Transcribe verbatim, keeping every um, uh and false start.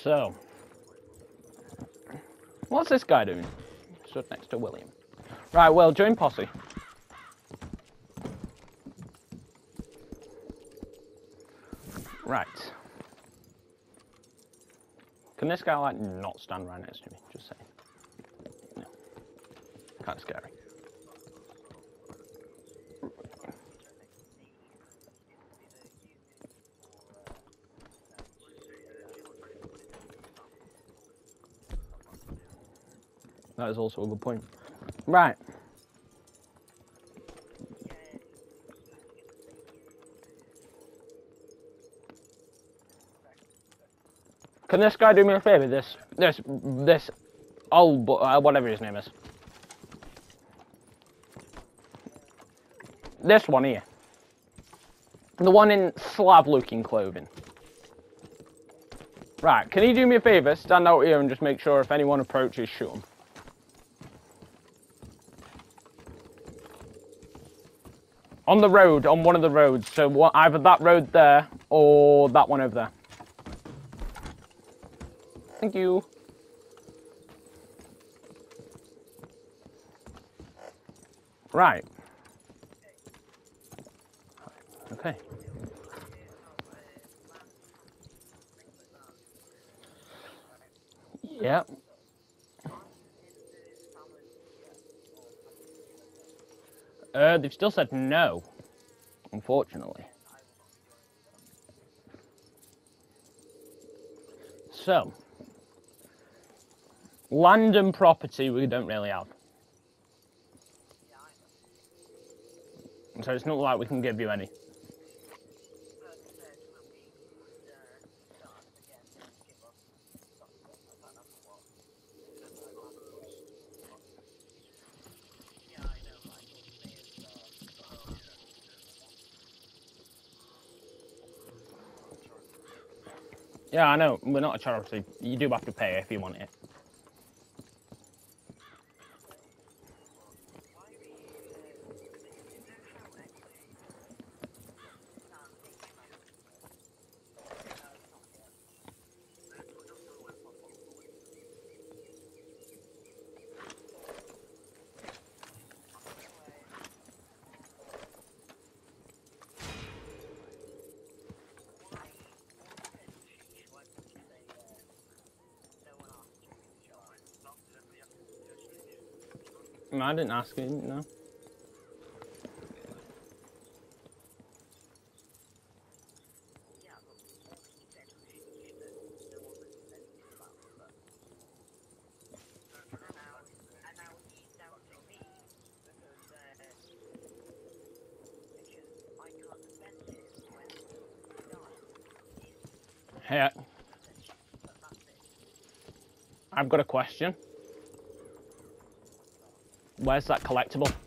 So, what's this guy doing? Stood next to William. Right, well, join posse. Right. Can this guy, like, not stand right next to me? Just saying. No. Kind of scary. That is also a good point. Right. Can this guy do me a favour? This, this, this old, uh, whatever his name is. This one here. The one in slab-looking clothing. Right, can you do me a favour? Stand out here and just make sure if anyone approaches, shoot them. On the road, on one of the roads. So what, either that road there or that one over there. Thank you. Right. Okay. Yep. Uh, they've still said no, unfortunately. So, land and property we don't really have. So it's not like we can give you any. Yeah, I know, we're not a charity. You do have to pay if you want it. I didn't ask you, no. Hey, I've got a question. Where's that collectible?